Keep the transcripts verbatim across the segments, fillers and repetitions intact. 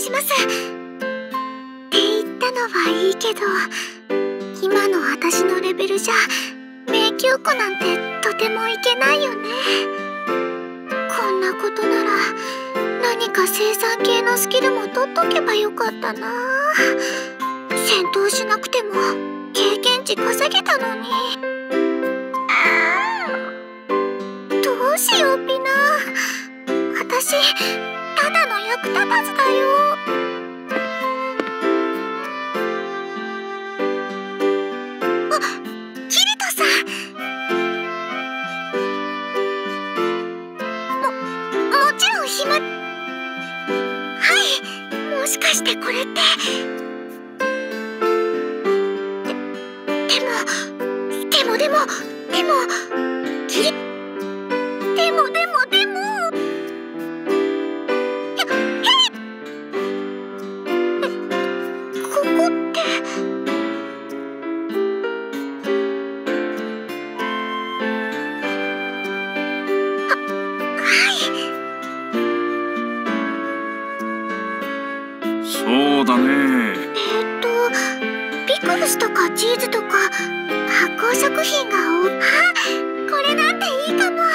しますって言ったのはいいけど、今の私のレベルじゃ迷宮湖なんてとてもいけないよね。こんなことなら何か生産系のスキルも取っとけばよかったな。戦闘しなくても経験値稼げたのに。どうしようピナ。私ただの役立たずだよ。あ、キリトさん。も、もちろん暇。はい、もしかしてこれって。でもでもでもキリでもでもでもへへいここってははいそうだね。 えーっとピクルスとかチーズとか発酵食品が多い。あ、これなんていいかも。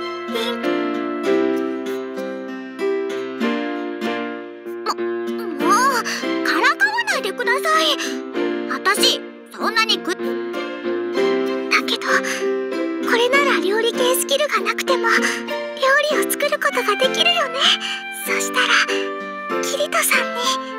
も、もうからかわないでください。私そんなにグッだけど、これなら料理系スキルがなくても料理を作ることができるよね。そしたらキリトさんに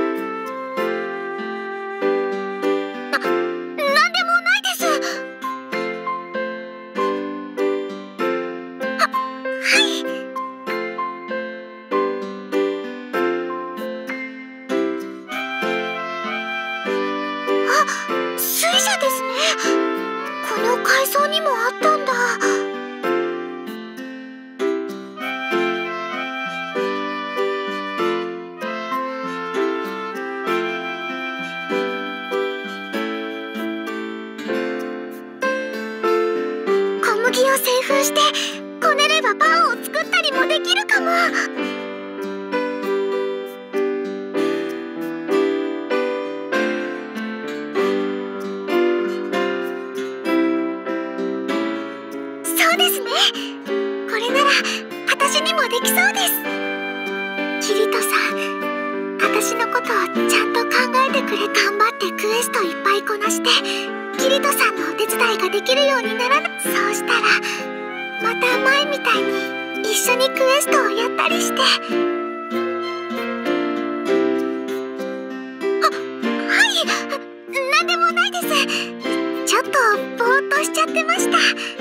海藻にもあったんだ。小麦を製粉してこねればパンを作ったりもできるかも。そうですね。これなら私にもできそうです。キリトさん、私のことをちゃんと考えてくれ。頑張ってクエストいっぱいこなしてキリトさんのお手伝いができるようにならない。そうしたらまた前みたいに一緒にクエストをやったりして。あ、はい、なんでもないです。ちょっとぼーっとしちゃってました。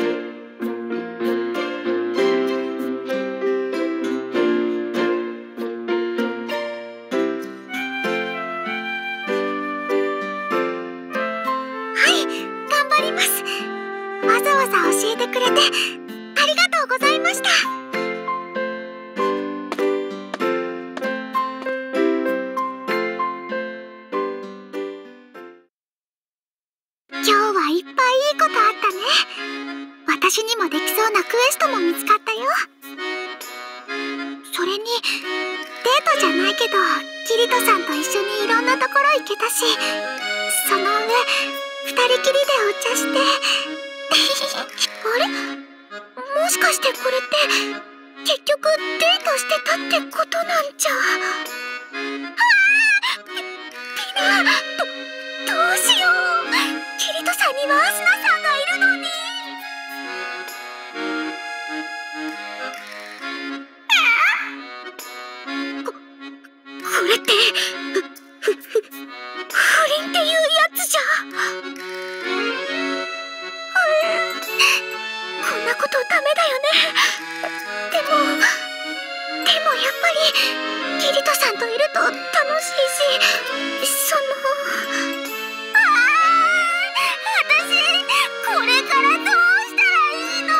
わざわざ教えてくれてありがとうございました。今日はいっぱいいいことあったね。私にもできそうなクエストも見つかったよ。それにデートじゃないけどキリトさんと一緒にいろんなところ行けたし、その上二人きりでお茶してあれ、もしかしてこれって結局デートしてたってことなんじゃ。ああ、ピピナ、ど、どうしよう。キリトさんにはアスナさんがいるのに。こ、これってふ、ふ、ふ、不倫っていうやつじゃ。こんなことダメだよね。でも、でもやっぱりキリトさんといると楽しいし、その、ああ、私これからどうしたらいいの？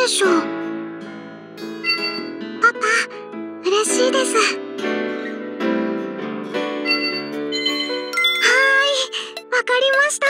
しょう。パパ、嬉しいです。はーい、わかりました。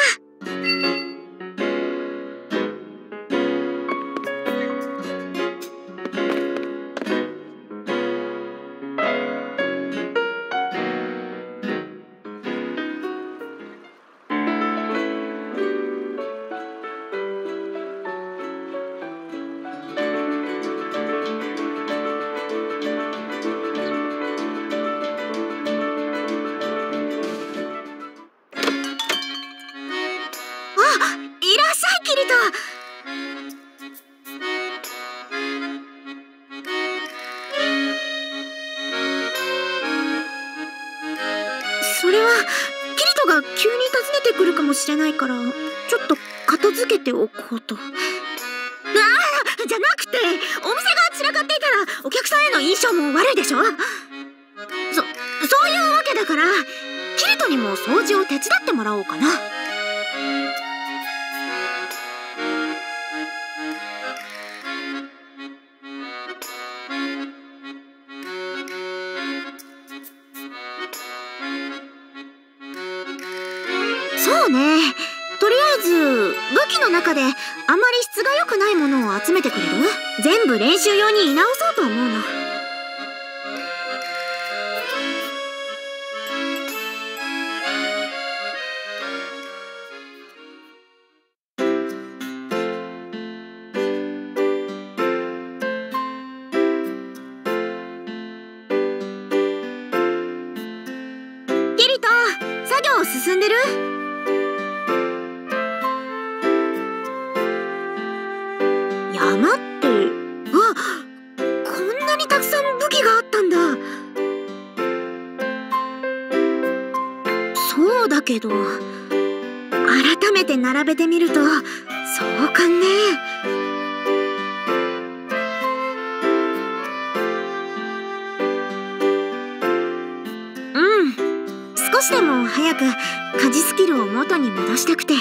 それはキリトが急に訪ねてくるかもしれないから、ちょっと片付けておこうと。ああ、じゃなくて、お店が散らかっていたらお客さんへの印象も悪いでしょ。そそういうわけだから、キリトにも掃除を手伝ってもらおうかな。そうね。とりあえず武器の中であまり質が良くないものを集めてくれる？全部練習用に居直そうと思うの。キリト、作業進んでる？山って、あ、こんなにたくさん武器があったんだ。そうだけど、改めて並べてみると壮観ね。うん、少しでも早く家事スキルを元に戻したくて。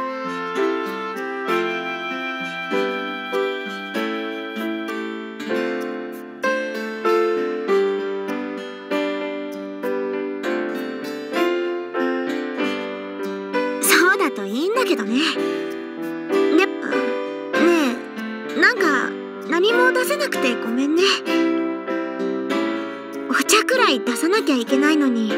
そうだといいんだけどね。ね、ねえ、なんか何も出せなくてごめんね。お茶くらい出さなきゃいけないのに。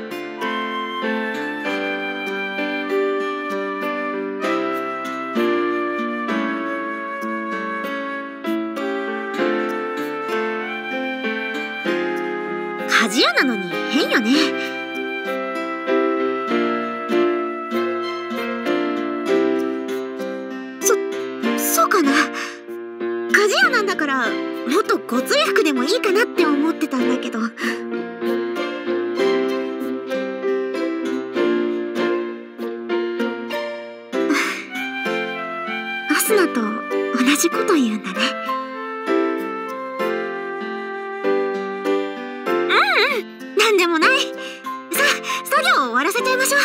鍛冶屋なのに変よね。そ、そうかな。鍛冶屋なんだからもっとごつい服でもいいかなって思ってたんだけど。アスナと同じこと言うんだね。なんでもない。さあ、作業を終わらせちゃいましょう。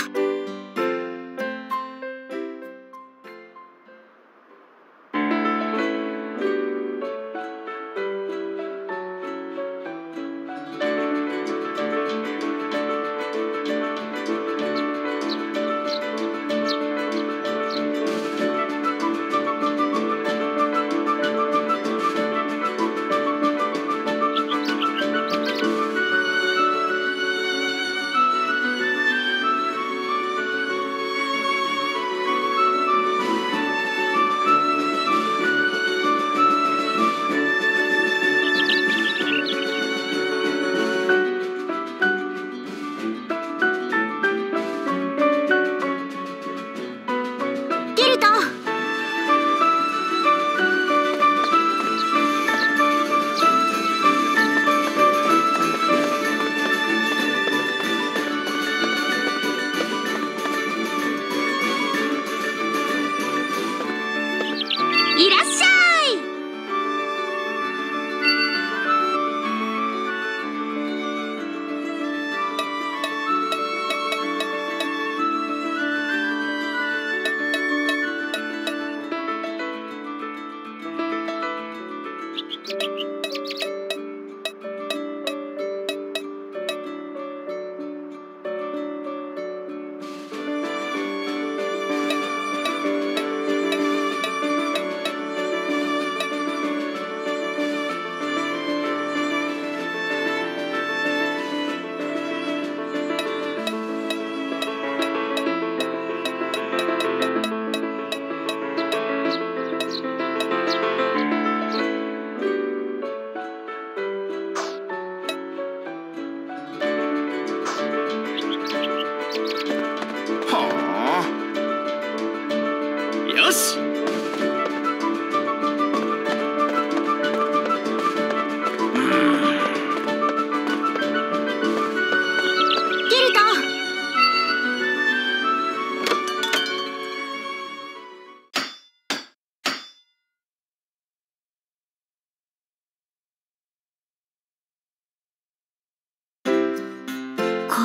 いらっしゃい。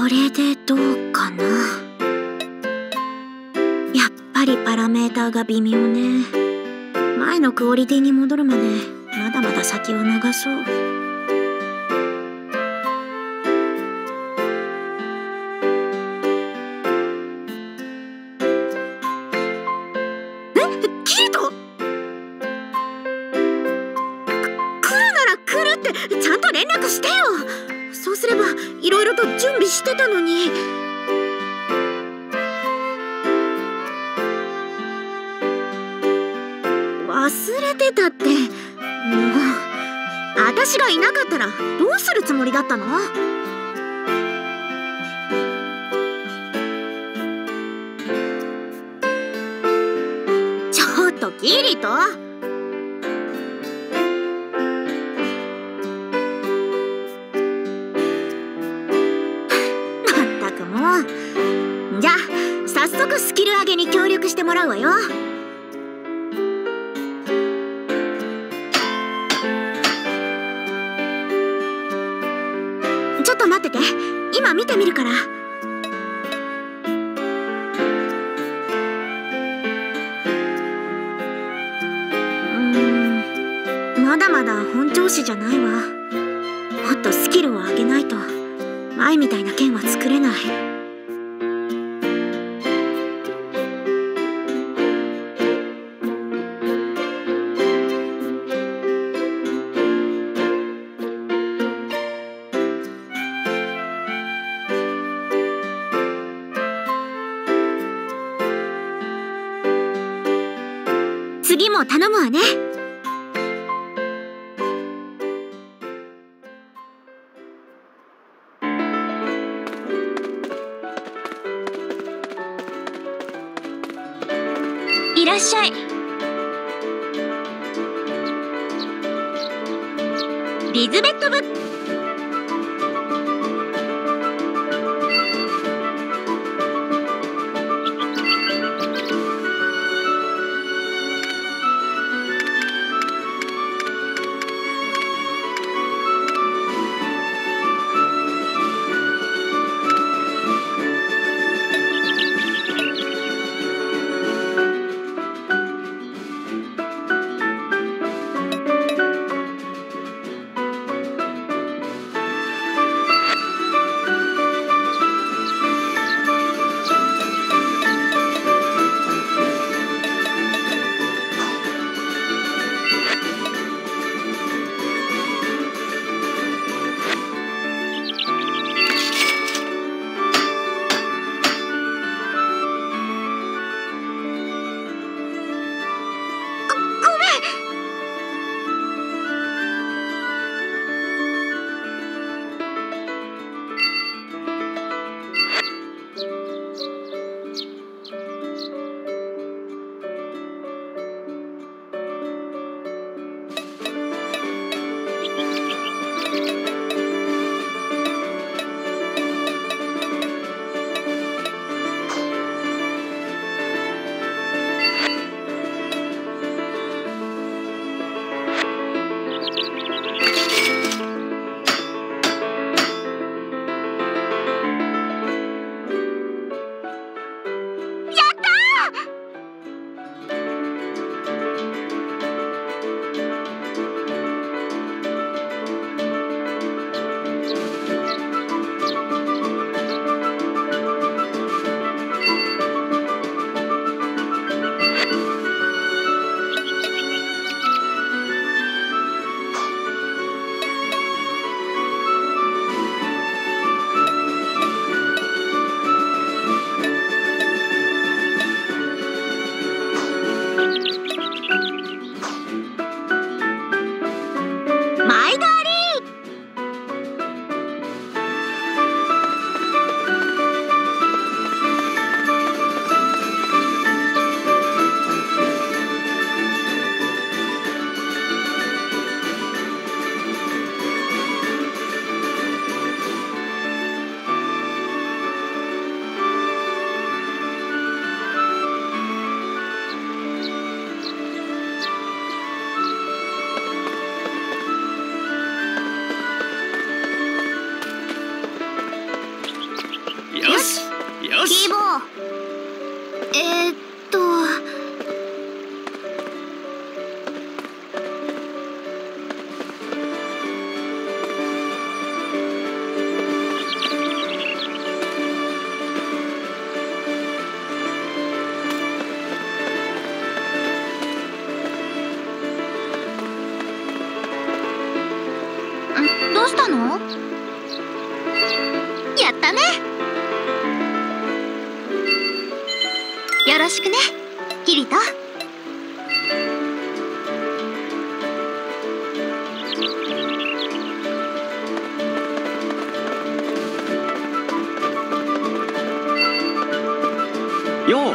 れでどうかな。やっぱりパラメーターが微妙ね。前のクオリティに戻るまでまだまだ先を長そう。え、キリト？来るなら来るってちゃんと連絡してよ。そうすればいろいろと準備してたのに。忘れてたって。もう私がいなかったらどうするつもりだったの？ちょっとキリト。じゃあ早速スキル上げに協力してもらうわよ。ちょっと待ってて、今見てみるから。うーん、まだまだ本調子じゃないわ。もっとスキルを上げないと前みたいな剣は作れない。次も頼むわね。いらっしゃい。リズベットブ。 たの？やったね。よろしくね、キリト。 よう。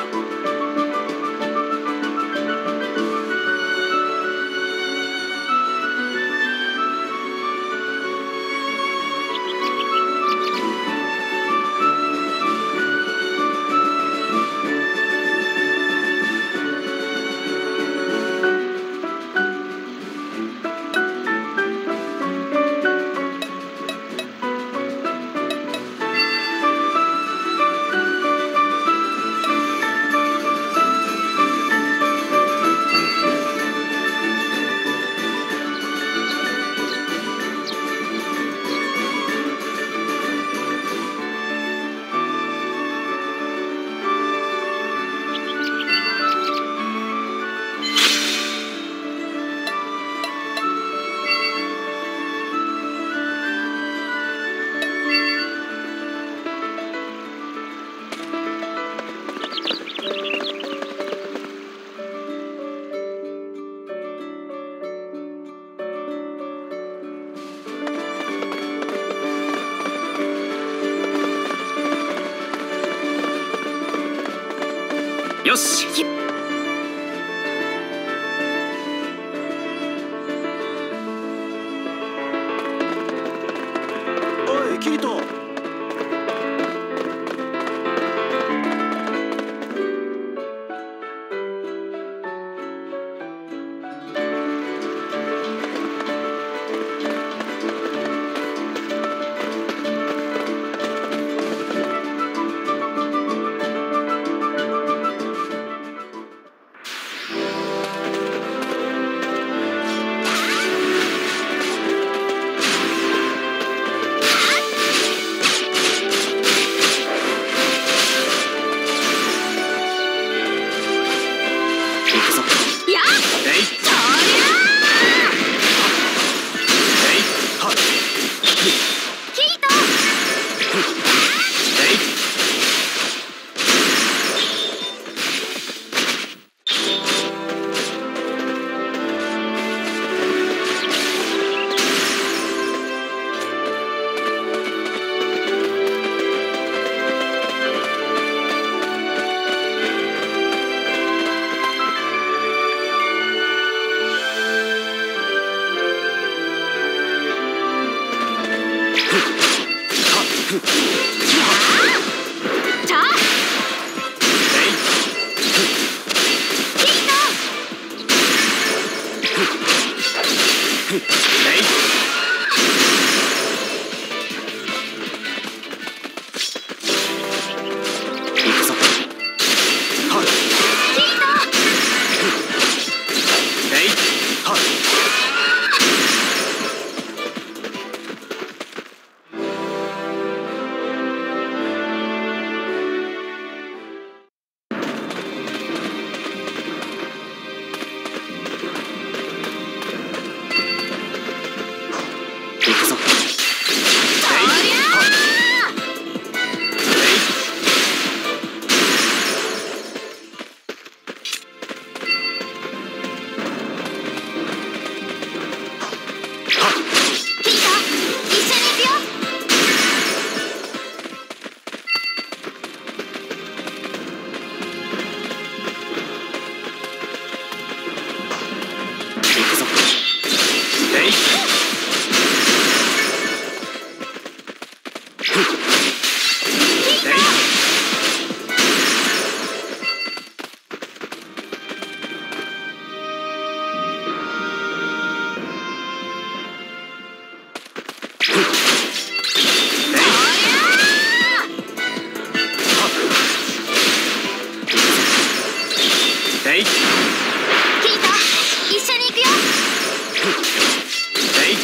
よし。 おいキリト。 キリト、一緒に行くよ。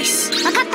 ナイス。 分かった。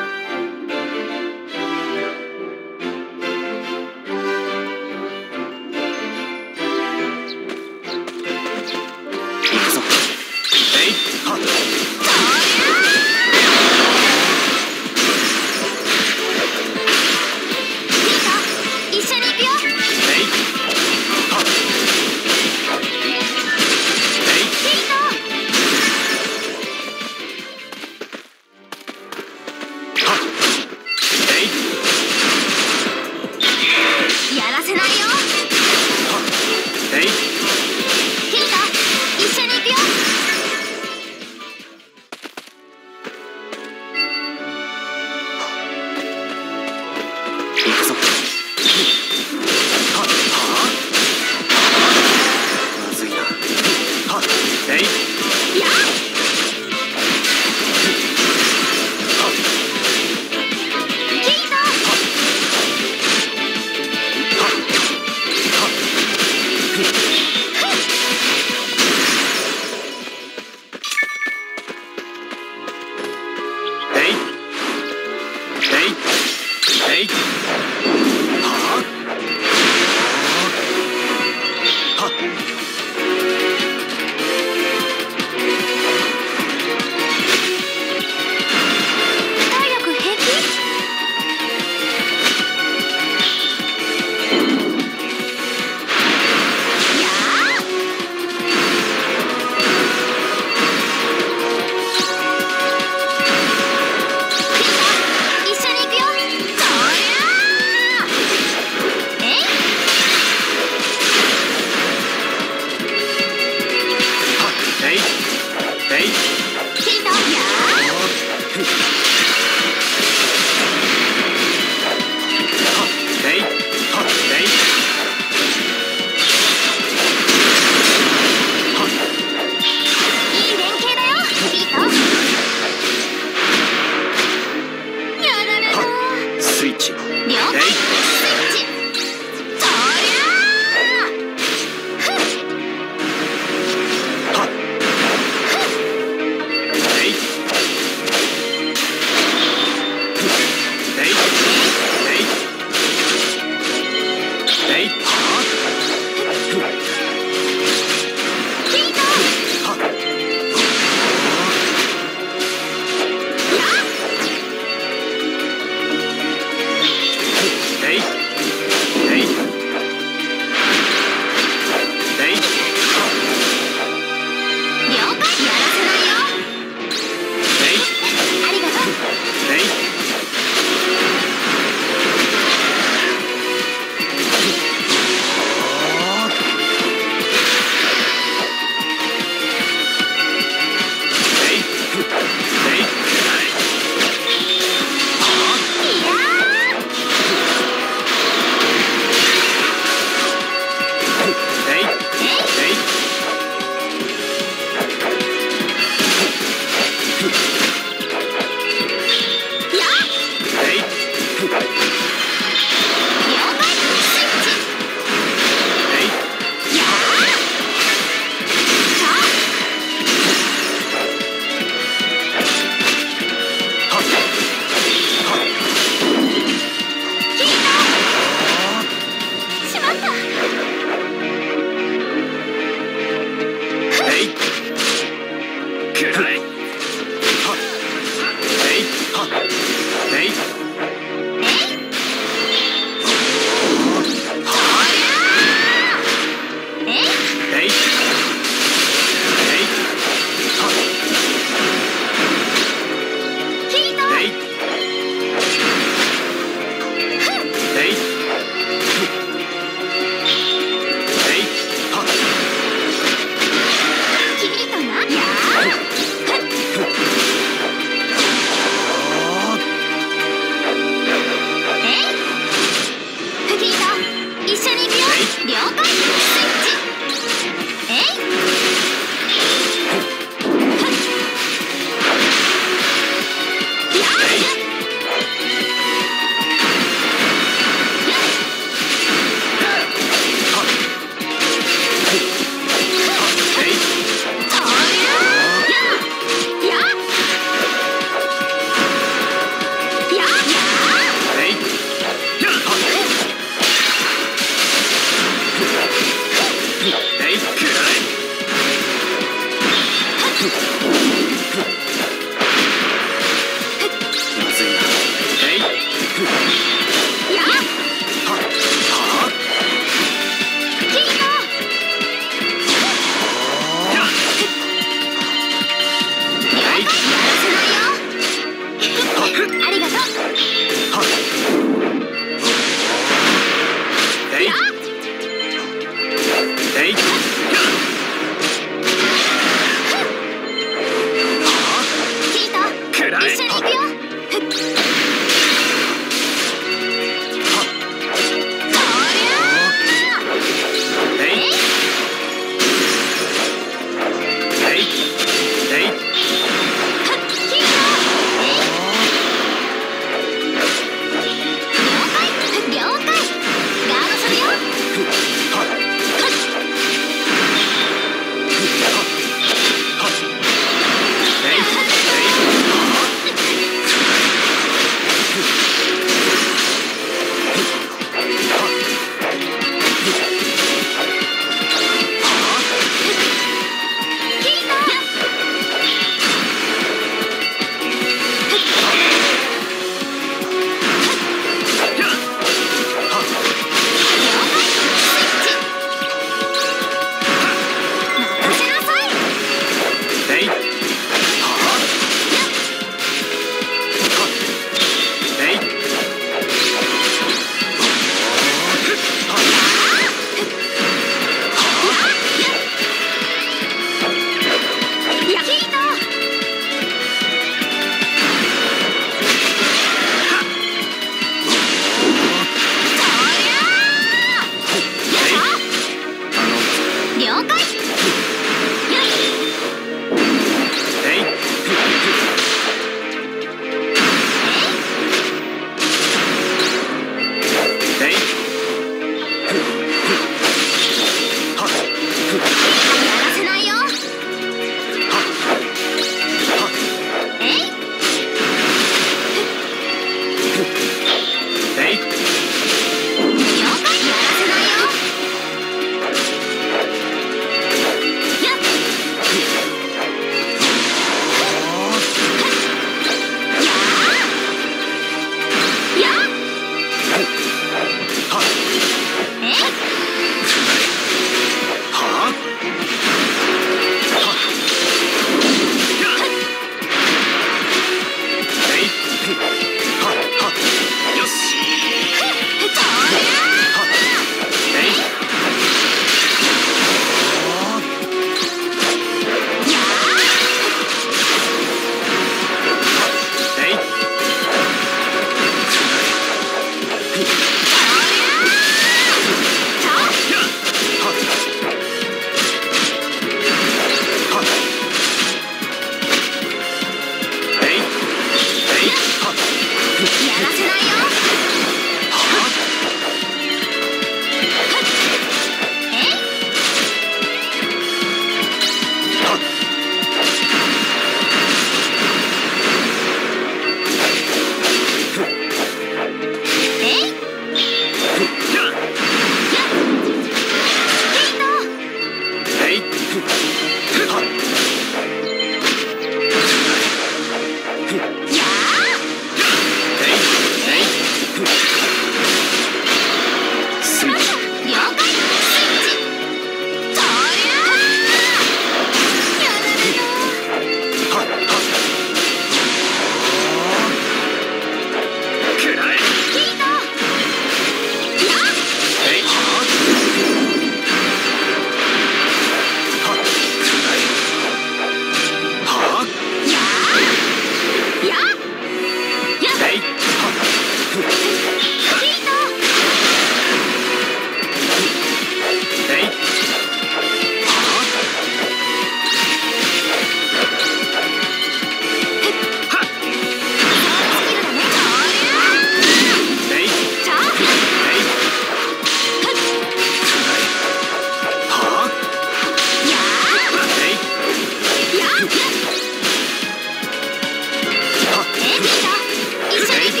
一緒に行くよ。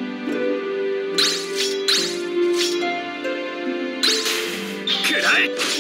くらえ。